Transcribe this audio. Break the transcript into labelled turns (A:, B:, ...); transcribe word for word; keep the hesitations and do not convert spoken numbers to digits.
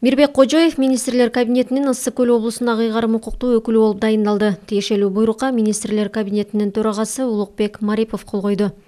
A: Мирбек Кожоев министрлер кабинетинин Ысык Көл облусундагы ыйгарым укуктуу өкүлү болуп дайындалды. Тиешелүү буйрукка министрлер кабинетинин төрагасы Улукбек Марипов кол койду.